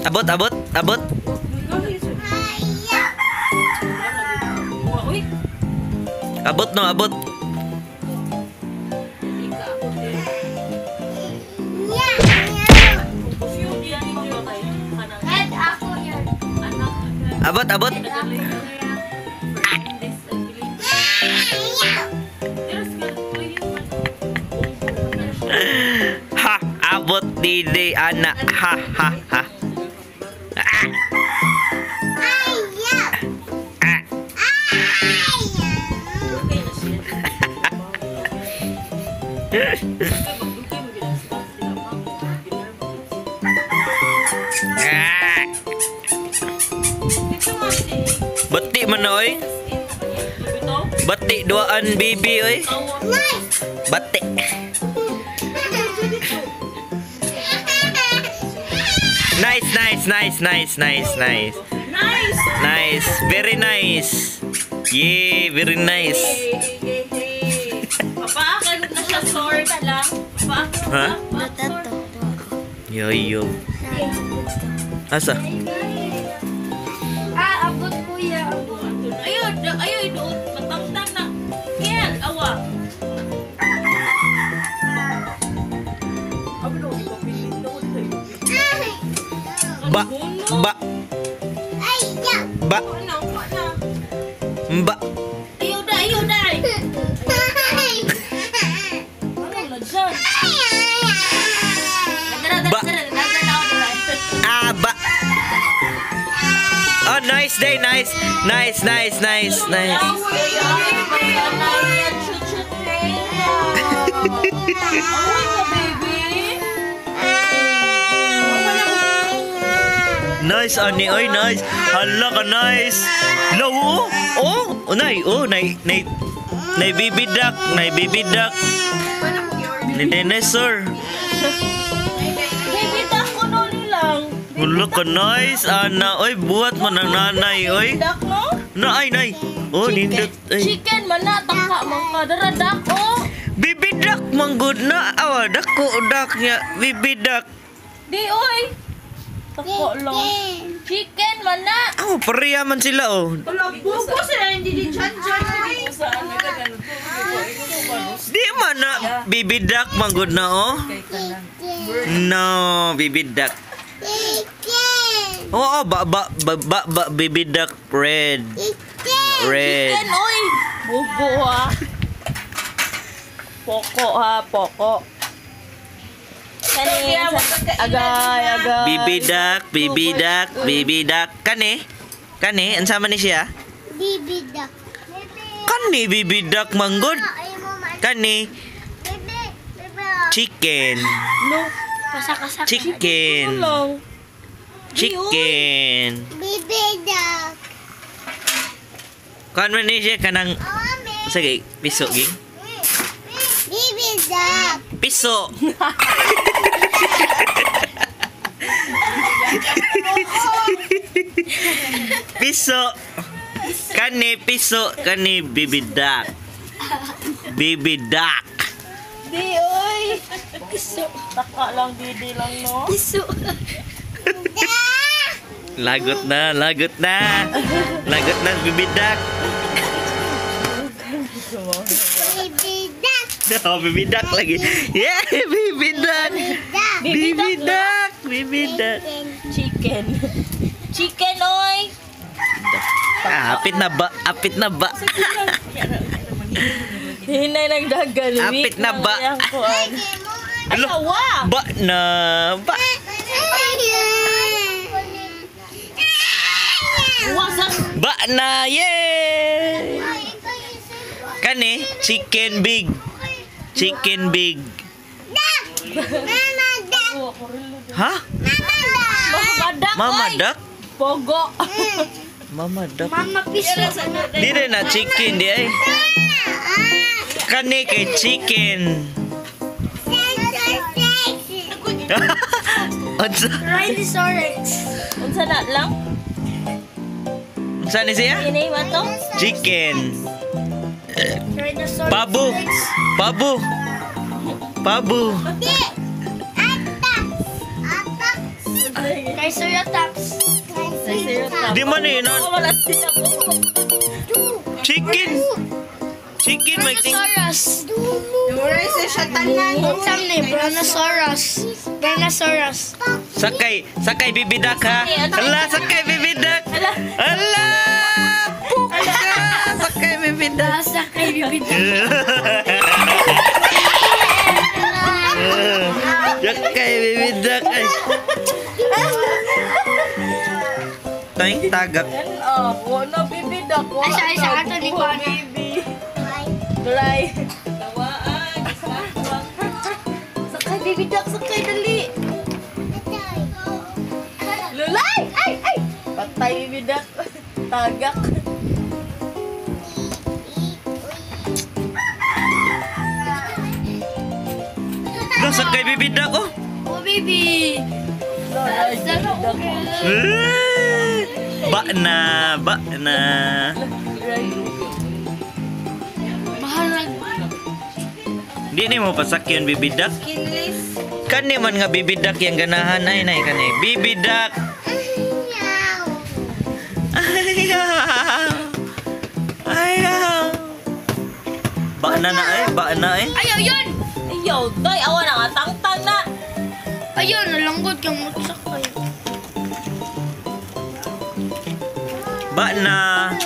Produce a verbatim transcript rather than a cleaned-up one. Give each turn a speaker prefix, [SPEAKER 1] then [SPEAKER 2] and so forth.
[SPEAKER 1] Abot, abot, abot. Abot no, abot. Abot, abot. Ha, abot didi anak. Ha, ha, ha. Bati man oy. Bati duaan bibi oy. Bati. Nice, nice, nice, nice, nice, nice.
[SPEAKER 2] Nice.
[SPEAKER 1] Nice, very nice. Yeah, very nice.
[SPEAKER 2] Papaakit na siya sword lang. Papaakit
[SPEAKER 1] Ha?
[SPEAKER 2] na sword.
[SPEAKER 1] Yo, yo. Asa?
[SPEAKER 3] Ah, abot kuya.
[SPEAKER 2] Ayun, ayun, doon. Matangtang na. Kel, awa.
[SPEAKER 1] Ba, ba, ba,
[SPEAKER 2] Ano, ano?
[SPEAKER 1] ba.
[SPEAKER 2] Ayaw da, ayaw da. Ano na dyan?
[SPEAKER 1] Ba. Ah, ba. Oh, nice day, nice. Nice, nice, nice, nice. Nice, ani, oy, nice. Hala ka, nice. Lawo, oh, oh, nay, oh, nay, nay, nay, bibidak, nay, bibidak. Ni dinosaur.
[SPEAKER 2] Bibidak ko no nilang.
[SPEAKER 1] Hala ka, nice, ana, oy, buhat mo ng nanay, oy.
[SPEAKER 2] Bibidak no?
[SPEAKER 1] Na, ay, nay. Oh, nindot, ay.
[SPEAKER 2] Chicken man na, tangka man ka. Daradak oh.
[SPEAKER 1] Bibidak, manggod na. Awa, dako, dak niya, bibidak.
[SPEAKER 2] Di oy. Tako lang. Chicken man na.
[SPEAKER 1] Oh, pareha man sila, oh.
[SPEAKER 2] Buko sila hindi di chan chan.
[SPEAKER 1] Di man na, bibidak, manggod na, oh. No, bibidak. Oo, oh, ba, ba, ba, ba, ba, bibidak, red. Red.
[SPEAKER 2] Chicken oy. Bubo ha. Poko ha, poko. Kani, agay, agay.
[SPEAKER 1] Bibidak, bibidak, bibidak. Kani? Kani? Ansama ni siya?
[SPEAKER 3] Bibidak.
[SPEAKER 1] Kani, bibidak, manggod. Kani, chicken.
[SPEAKER 2] No.
[SPEAKER 3] Kasak-kasak.
[SPEAKER 1] Chicken.
[SPEAKER 2] Lang.
[SPEAKER 1] Chicken.
[SPEAKER 3] Bibidak.
[SPEAKER 1] Kan man ni siya kanang sige, piso ging.
[SPEAKER 3] Bibidak.
[SPEAKER 1] Piso. Piso. Kani piso, kani bibidak. Bibidak.
[SPEAKER 2] Di oy. Iso. Taka lang, didi lang no.
[SPEAKER 3] Isu.
[SPEAKER 1] Lagot na, lagot na. Lagot na bibidak.
[SPEAKER 3] Bibidak.
[SPEAKER 1] Oh, bibidak lagi. Yeah, bibidak. Bibidak, bibidak.
[SPEAKER 2] Chicken. Chicken oy.
[SPEAKER 1] Ah, apit na ba? Apit na ba?
[SPEAKER 2] Hinay ng dagan.
[SPEAKER 1] Apit na ba? Alo,
[SPEAKER 2] Asawa.
[SPEAKER 1] ba na ba?
[SPEAKER 2] Wasak.
[SPEAKER 1] Ba na, yay! Kani, chicken big. Chicken big.
[SPEAKER 3] Mama dak.
[SPEAKER 1] Ha?
[SPEAKER 3] Mama dak.
[SPEAKER 2] Mama dak.
[SPEAKER 1] Mama
[SPEAKER 2] oy.
[SPEAKER 1] duck?
[SPEAKER 2] Pogo.
[SPEAKER 1] Mama duck.
[SPEAKER 3] Mama piso.
[SPEAKER 1] Di rin na chicken di ay. Kani kay chicken. Unsa?
[SPEAKER 3] Rhinoceros.
[SPEAKER 2] Unsa na lang?
[SPEAKER 1] Unsa ni siya?
[SPEAKER 2] Ini ba to?
[SPEAKER 1] Chicken.
[SPEAKER 3] Rhinoceros.
[SPEAKER 1] Pabu. Pabu. Pabu.
[SPEAKER 3] Di. Atak. Atak. Triceratops.
[SPEAKER 1] Di man eh, no?
[SPEAKER 2] Oh, wala sila po.
[SPEAKER 1] Chicken. Chicken may ting.
[SPEAKER 3] Brontosaurus.
[SPEAKER 4] Duray sa siya tanan.
[SPEAKER 3] Sam ni Brontosaurus. Brontosaurus.
[SPEAKER 1] Sakay, sakay bibidak ha. Ala, sakay bibidak.
[SPEAKER 2] Ala.
[SPEAKER 1] Ala! Puka! Sakay bibidak.
[SPEAKER 3] Nasa kay bibig.
[SPEAKER 1] Sakay bibidak. Ay. Tayong tagak.
[SPEAKER 2] Yan, oh. Wala bibidak.
[SPEAKER 3] Ay, siya, siya, ato ni Juan.
[SPEAKER 2] Baby. Dry. Tawaan. Sakay bibidak. Sakay dali. Lulay! Ay! Ay! Patay bibidak. Tagak.
[SPEAKER 1] Ala, sakay bibidak oh.
[SPEAKER 3] Oh, baby.
[SPEAKER 2] Lulay. Bibidak.
[SPEAKER 1] Eh, Ba na, ba na.
[SPEAKER 3] Mahal na.
[SPEAKER 1] Di ni mo pasakyan bibidak.
[SPEAKER 4] Kinlis.
[SPEAKER 1] Kani man nga bibidak yang ganahan ay nay kani. Bibidak. Ayaw. Ayaw. Ba na na ay, ba na ay.
[SPEAKER 3] Ayaw, yun!
[SPEAKER 2] Ayaw, doy. Awa na nga. Tangtang na.
[SPEAKER 3] Ayun, nalanggot kang motsakay.
[SPEAKER 1] Ba na.